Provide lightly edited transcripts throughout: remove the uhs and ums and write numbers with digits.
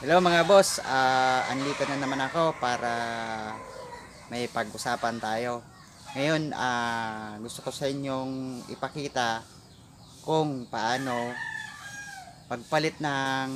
Hello mga boss, andito na naman ako para may pag-usapan tayo. Ngayon, gusto ko sa inyong ipakita kung paano pagpalit ng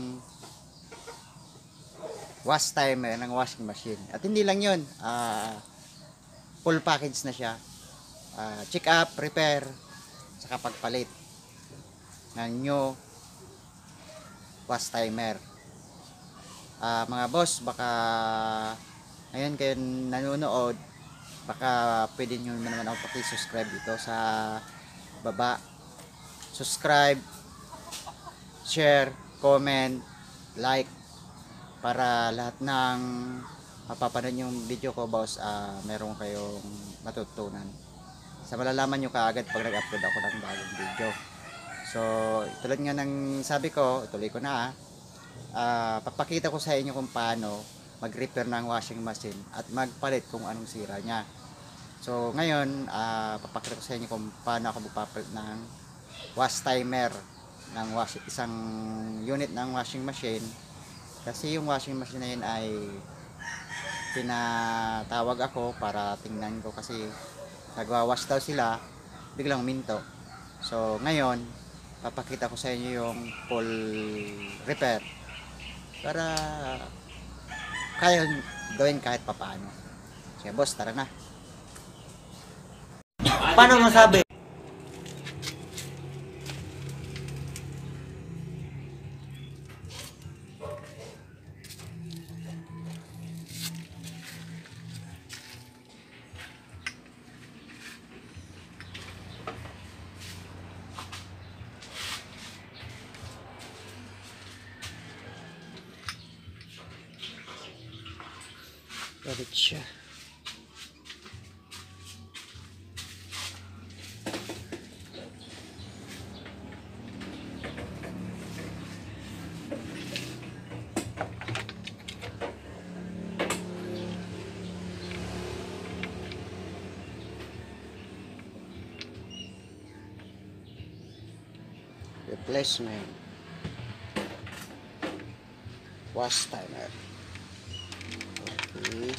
wash timer ng washing machine. At hindi lang yun, full package na siya. Check up, repair, saka pagpalit ng new wash timer. Mga boss, baka ngayon kayo nanonood, baka pwede nyo naman ako paki-subscribe dito sa baba. Subscribe, share, comment, like, para lahat ng mapapanood yung video ko boss, meron kayong matutunan. Sa malalaman nyo kaagad pag nag-upload ako ng bagong video. So tulad nga ng sabi ko, tuloy ko na papakita ko sa inyo kung paano mag-repair ng washing machine at magpalit kung anong sira niya. So ngayon, papakita ko sa inyo kung paano ako magpapalit ng wash timer ng isang unit ng washing machine. Kasi yung washing machine na yun ay pinatawag ako para tingnan ko, kasi nagwawash daw sila, biglang minto. So ngayon, papakita ko sa inyo yung full repair para kaya gawin kahit papaano. Sige boss, tara na. Paano masabi? Balik siya. Replacement wash timer. Okay.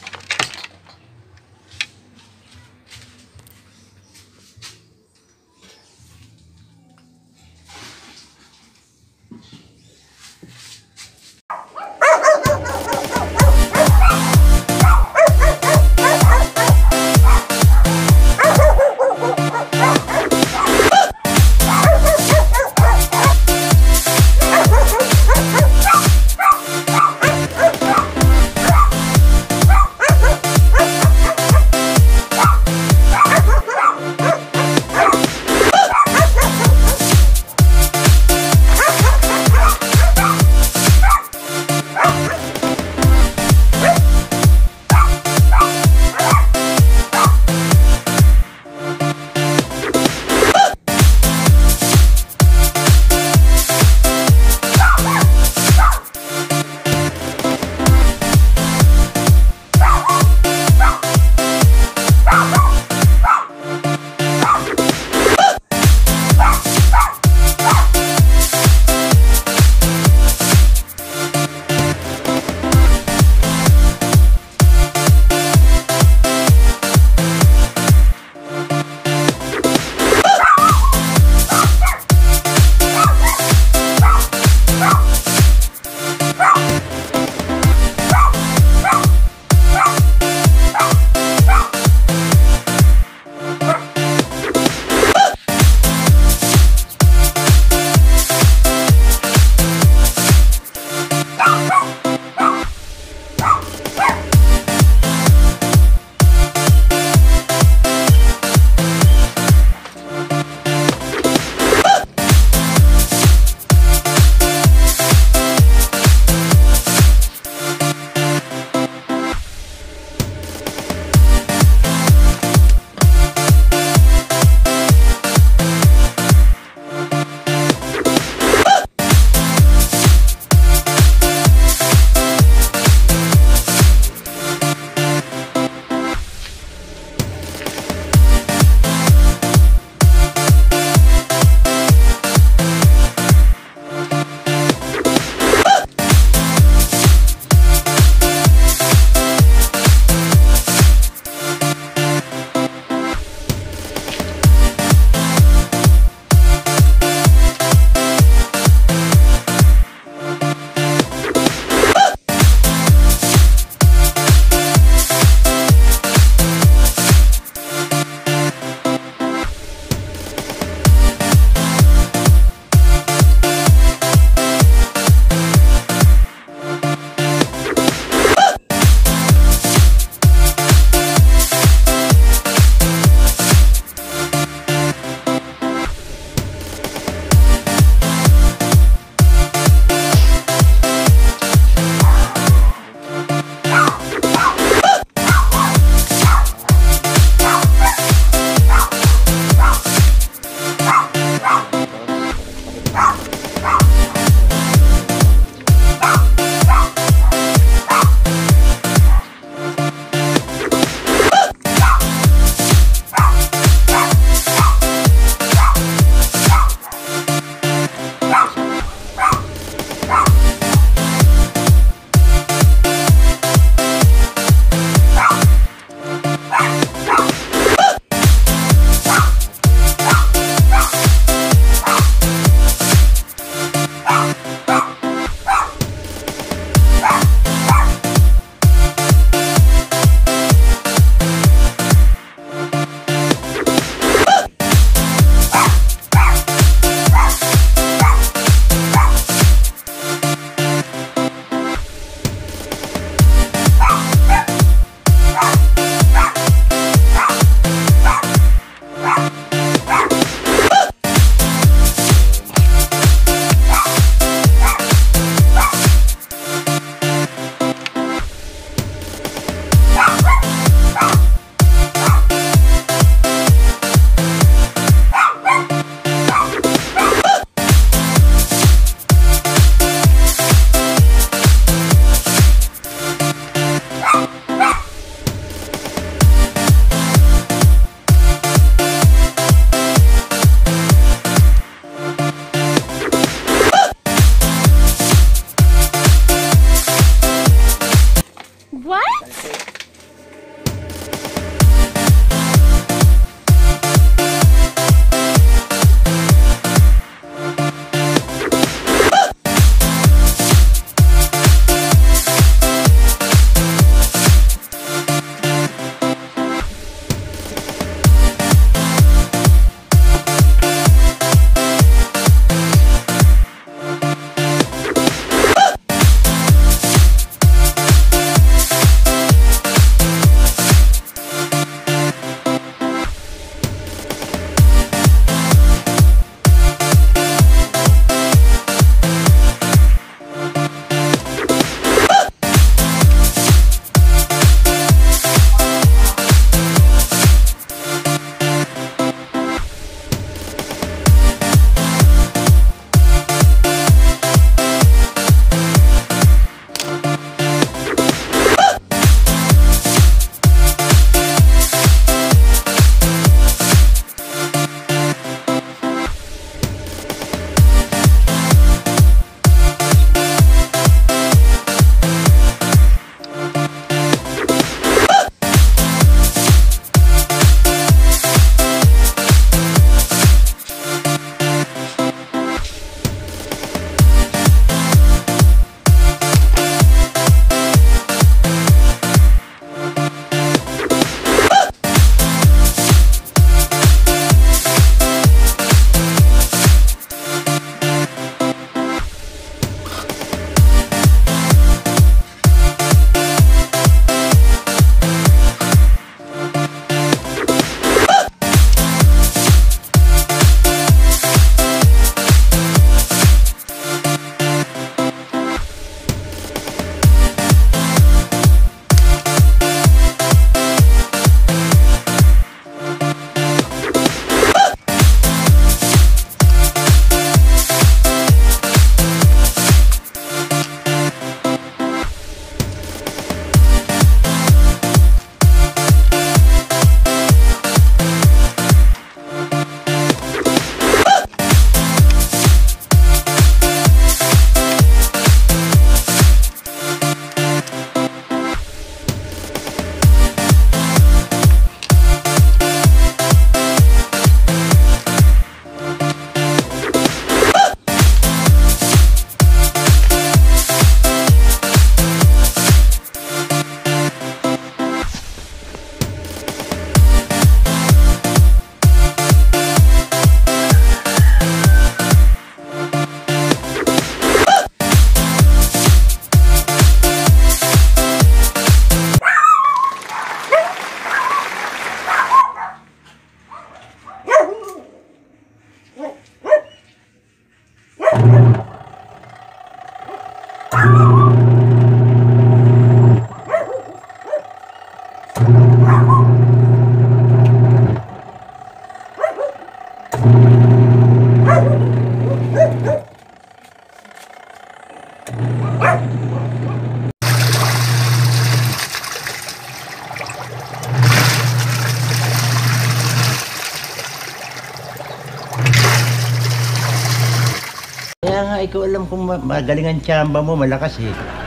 Kaya nga ikaw alam kung magaling ang tsamba mo, malakas eh.